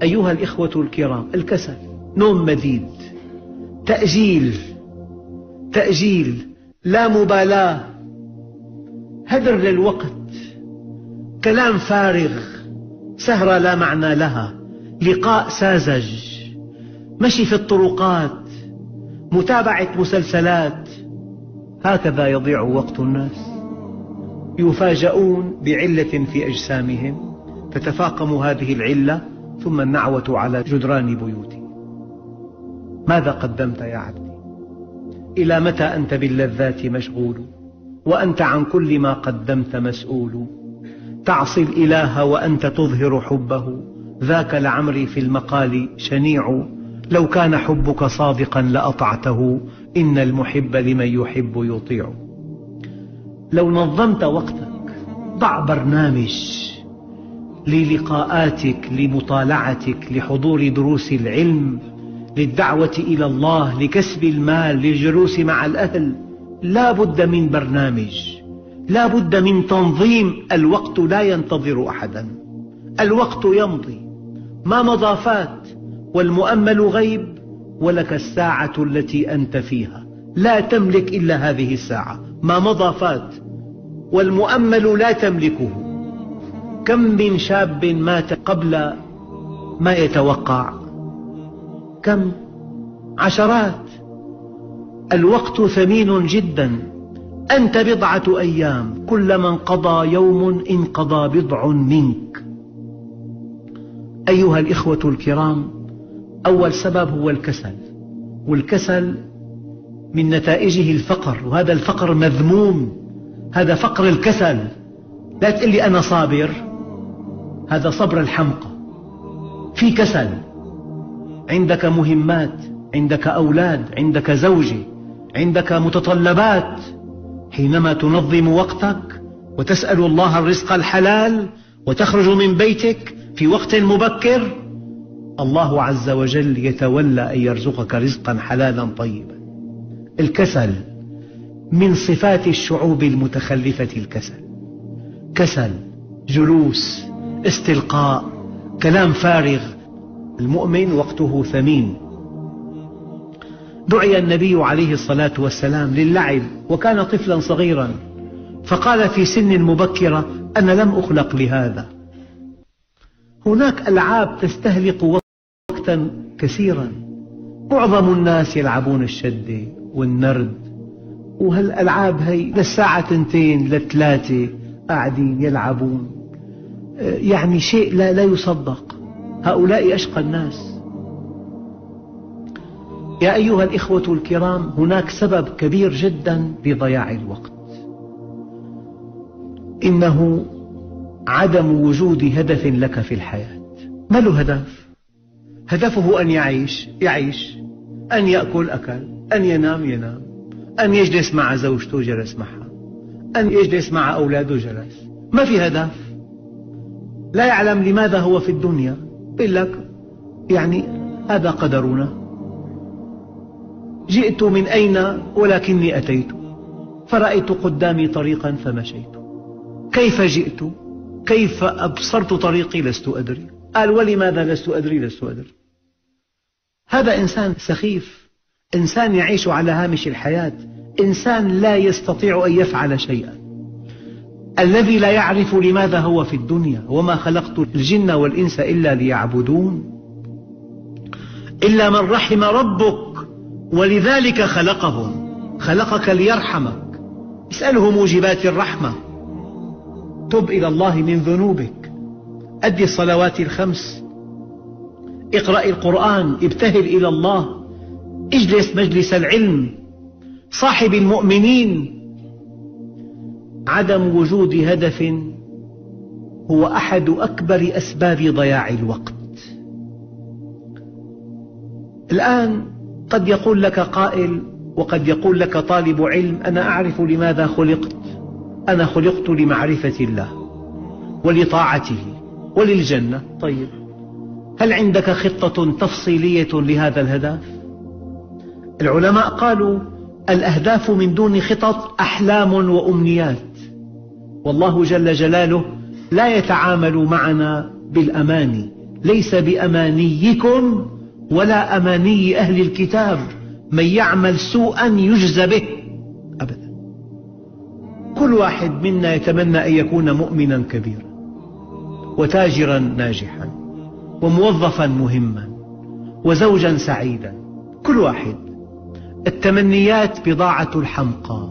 أيها الإخوة الكرام، الكسل، نوم مديد، تأجيل، لا مبالاة، هدر للوقت، كلام فارغ، سهرة لا معنى لها، لقاء ساذج، مشي في الطرقات، متابعة مسلسلات. هكذا يضيع وقت الناس. يفاجؤون بعلة في أجسامهم تتفاقم هذه العلة ثم النعوة على جدران بيوتهم. ماذا قدمت يا عبدي؟ إلى متى أنت باللذات مشغول وأنت عن كل ما قدمت مسؤول؟ تعصي الإله وأنت تظهر حبه، ذاك لعمري في المقال شنيع. لو كان حبك صادقا لأطعته، إن المحب لمن يحب يطيع. لو نظمت وقتك، ضع برنامج للقاءاتك، لمطالعتك، لحضور دروس العلم، للدعوة إلى الله، لكسب المال، للجلوس مع الأهل. لا بد من برنامج، لا بد من تنظيم. الوقت لا ينتظر أحدا، الوقت يمضي، ما مضى فات، والمؤمل غيب، ولك الساعة التي أنت فيها، لا تملك إلا هذه الساعة. ما مضى فات، والمؤمل لا تملكه. كم من شاب مات قبل ما يتوقع، كم، عشرات. الوقت ثمين جدا. أنت بضعة أيام، كلما انقضى يوم انقضى بضع منك. أيها الإخوة الكرام، أول سبب هو الكسل، والكسل من نتائجه الفقر، وهذا الفقر مذموم. هذا فقر الكسل. لا تقل لي أنا صابر، هذا صبر الحمقى. في كسل، عندك مهمات، عندك أولاد، عندك زوجة، عندك متطلبات. حينما تنظم وقتك وتسأل الله الرزق الحلال وتخرج من بيتك في وقت مبكر، الله عز وجل يتولى أن يرزقك رزقا حلالا طيبا. الكسل من صفات الشعوب المتخلفة. الكسل، كسل، جلوس، استلقاء، كلام فارغ. المؤمن وقته ثمين. دعي النبي عليه الصلاة والسلام للعب وكان طفلا صغيرا، فقال في سن مبكرة: أنا لم أخلق لهذا. هناك ألعاب تستهلك وقتا كثيرا. معظم الناس يلعبون الشدة والنرد، وهالألعاب هي للساعة 2 ل3 قاعدين يلعبون، يعني شيء لا يصدق. هؤلاء أشقى الناس. يا أيها الإخوة الكرام، هناك سبب كبير جدا لضياع الوقت، إنه عدم وجود هدف لك في الحياة. ما له هدف؟ هدفه أن يعيش، أن يأكل أكل، أن ينام، أن يجلس مع زوجته جلس معها، أن يجلس مع أولاده جلس. ما في هدف. لا يعلم لماذا هو في الدنيا. يقول لك يعني هذا قدرنا، جئت من أين ولكني أتيت، فرأيت قدامي طريقا فمشيت. كيف جئت؟ كيف أبصرت طريقي؟ لست أدري. قال: ولماذا لست أدري؟ هذا إنسان سخيف، إنسان يعيش على هامش الحياة، إنسان لا يستطيع أن يفعل شيئا. الذي لا يعرف لماذا هو في الدنيا. وما خلقت الجن والإنس إلا ليعبدون، إلا من رحم ربك ولذلك خلقهم. خلقك ليرحمك. اسأله موجبات الرحمة. تب إلى الله من ذنوبك، أدي الصلوات ال5، اقرأ القرآن، ابتهل إلى الله، اجلس مجلس العلم، صاحب المؤمنين. عدم وجود هدف هو أحد أكبر أسباب ضياع الوقت. الآن قد يقول لك قائل، وقد يقول لك طالب علم: أنا أعرف لماذا خلقت، أنا خلقت لمعرفة الله ولطاعته وللجنة. طيب، هل عندك خطة تفصيلية لهذا الهدف؟ العلماء قالوا: الأهداف من دون خطط أحلام وأمنيات، والله جل جلاله لا يتعامل معنا بالأماني، ليس بأمانيكم ولا أماني أهل الكتاب، من يعمل سوءا يجزى به أبدا. كل واحد منا يتمنى أن يكون مؤمنا كبيرا وتاجرا ناجحا وموظفا مهما وزوجا سعيدا، كل واحد. التمنيات بضاعة الحمقى.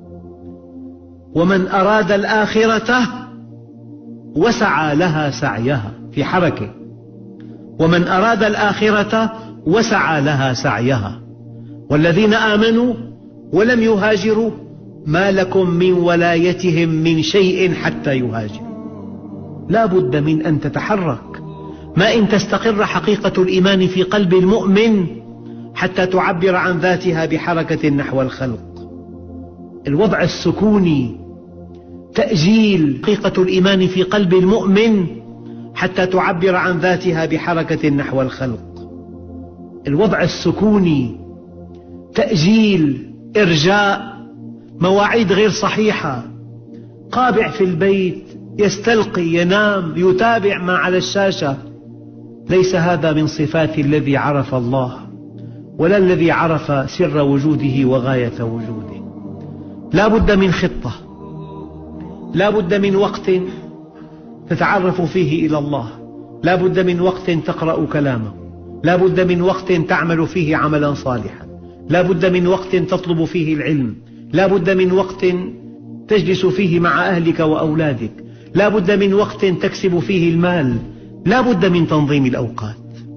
ومن أراد الآخرة وسعى لها سعيها، في حركة. ومن أراد الآخرة وسعى لها سعيها. والذين آمنوا ولم يهاجروا ما لكم من ولايتهم من شيء حتى يهاجروا. لا بد من أن تتحرك، ما إن تستقر حقيقة الإيمان في قلب المؤمن حتى تعبر عن ذاتها بحركة نحو الخلق. الوضع السكوني، تأجيل حقيقة الإيمان في قلب المؤمن حتى تعبر عن ذاتها بحركة نحو الخلق. الوضع السكوني، تأجيل، إرجاء، مواعيد غير صحيحة، قابع في البيت، يستلقي، ينام، يتابع ما على الشاشة. ليس هذا من صفات الذي عرف الله ولا الذي عرف سر وجوده وغاية وجوده. لا بد من خطة، لا بد من وقت تتعرف فيه إلى الله، لا بد من وقت تقرأ كلامه، لا بد من وقت تعمل فيه عملا صالحا، لا بد من وقت تطلب فيه العلم، لا بد من وقت تجلس فيه مع أهلك وأولادك، لا بد من وقت تكسب فيه المال، لا بد من تنظيم الأوقات.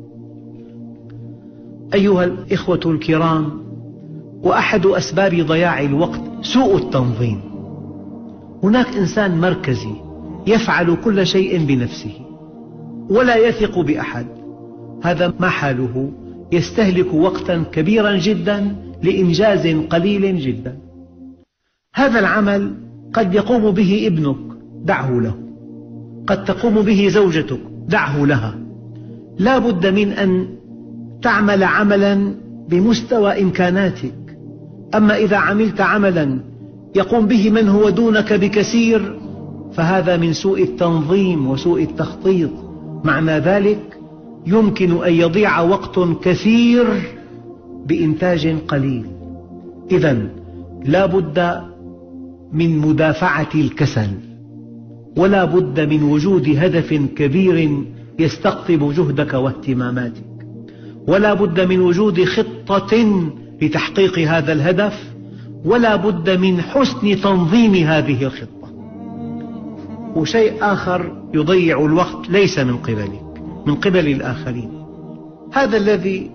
أيها الإخوة الكرام، وأحد أسباب ضياع الوقت سوء التنظيم. هناك إنسان مركزي يفعل كل شيء بنفسه ولا يثق بأحد، هذا ما حاله؟ يستهلك وقتا كبيرا جدا لإنجاز قليل جدا. هذا العمل قد يقوم به ابنك، دعه له. قد تقوم به زوجتك، دعه لها. لا بد من أن تعمل عملا بمستوى إمكاناتك. أما إذا عملت عملا يقوم به من هو دونك بكثير فهذا من سوء التنظيم وسوء التخطيط. معنى ذلك يمكن أن يضيع وقت كثير بإنتاج قليل. إذن لا بد من مدافعة الكسل، ولا بد من وجود هدف كبير يستقطب جهدك واهتماماتك، ولا بد من وجود خطة لتحقيق هذا الهدف، ولا بد من حسن تنظيم هذه الخطة. وشيء آخر يضيع الوقت ليس من قبلك، من قبل الآخرين. هذا الذي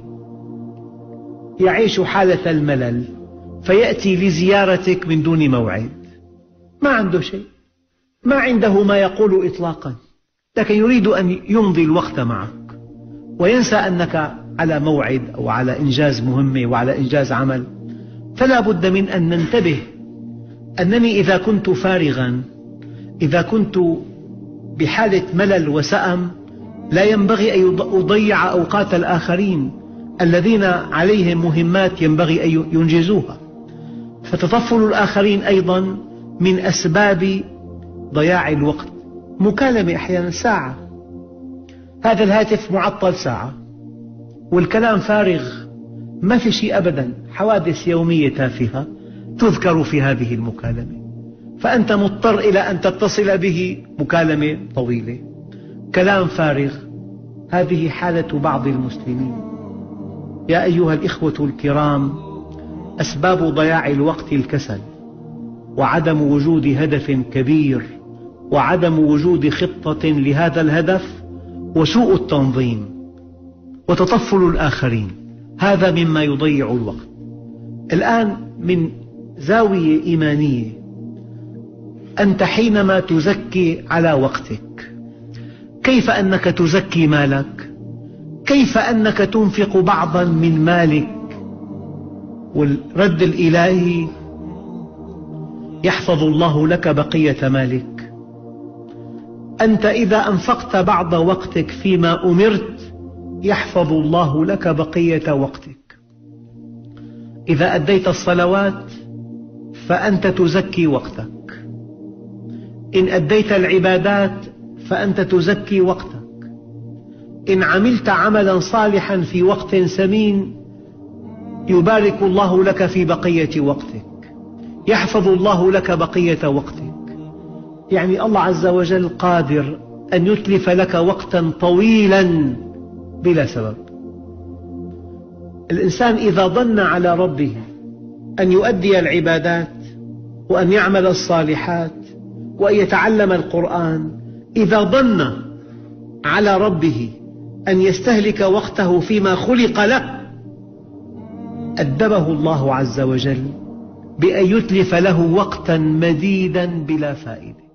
يعيش حالة الملل فيأتي لزيارتك من دون موعد، ما عنده شيء، ما عنده ما يقول إطلاقا، لكن يريد أن يمضي الوقت معك وينسى أنك على موعد أو على إنجاز مهمة وعلى إنجاز عمل. فلا بد من أن ننتبه أنني إذا كنت فارغا، إذا كنت بحالة ملل وسأم، لا ينبغي أن أضيع أوقات الآخرين الذين عليهم مهمات ينبغي أن ينجزوها. فتطفل الآخرين أيضا من أسباب ضياع الوقت. مكالمة أحيانا ساعة، هذا الهاتف معطل ساعة والكلام فارغ، ما في شيء أبدا، حوادث يومية تافهة تذكر في هذه المكالمة، فأنت مضطر إلى أن تتصل به. مكالمة طويلة، كلام فارغ. هذه حالة بعض المسلمين. يا أيها الإخوة الكرام، أسباب ضياع الوقت الكسل، وعدم وجود هدف كبير، وعدم وجود خطة لهذا الهدف، وسوء التنظيم، وتطفل الآخرين. هذا مما يضيع الوقت. الآن من زاوية إيمانية، أنت حينما تزكي على وقتك، كيف أنك تزكي مالك؟ كيف أنك تنفق بعضا من مالك؟ والرد الإلهي: يحفظ الله لك بقية مالك. أنت إذا أنفقت بعض وقتك فيما أمرت يحفظ الله لك بقية وقتك. إذا أديت الصلوات فأنت تزكي وقتك، إن أديت العبادات فأنت تزكي وقتك، إن عملت عملا صالحا في وقت ثمين يبارك الله لك في بقية وقتك، يحفظ الله لك بقية وقتك. يعني الله عز وجل قادر أن يتلف لك وقتا طويلا بلا سبب. الإنسان إذا ظن على ربه أن يؤدي العبادات وأن يعمل الصالحات وأن يتعلم القرآن، إذا ظن على ربه أن يستهلك وقته فيما خلق له، أدبه الله عز وجل بأن يتلف له وقتا مديدا بلا فائدة.